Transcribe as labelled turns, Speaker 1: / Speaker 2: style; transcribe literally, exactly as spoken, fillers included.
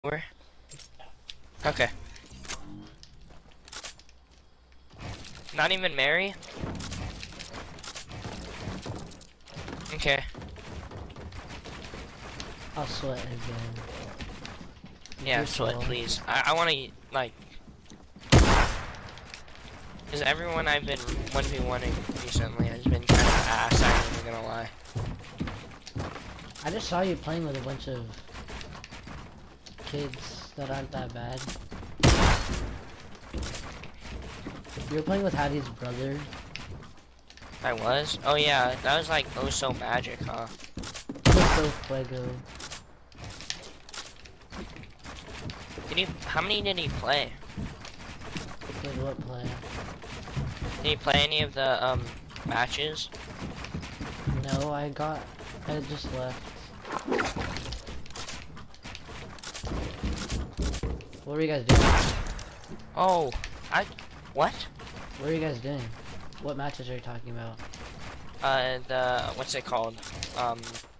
Speaker 1: Where? Okay. Not even Mary? Okay.
Speaker 2: I'll sweat again.
Speaker 1: Yeah, sweat, please. I, I wanna, like... Because everyone I've been one v one-ing recently has been kind of ass, I'm not gonna lie.
Speaker 2: I just saw you playing with a bunch of kids that aren't that bad. You were playing with Hattie's brother.
Speaker 1: I was? Oh yeah, that was like, oh so magic, huh?
Speaker 2: So Fuego.
Speaker 1: Did he, how many did he play?
Speaker 2: Did what play?
Speaker 1: Did he play any of the, um, matches?
Speaker 2: No, I got... I just left. What were you guys doing?
Speaker 1: Oh, I... What?
Speaker 2: What are you guys doing? What matches are you talking about?
Speaker 1: Uh, the... What's it called? Um...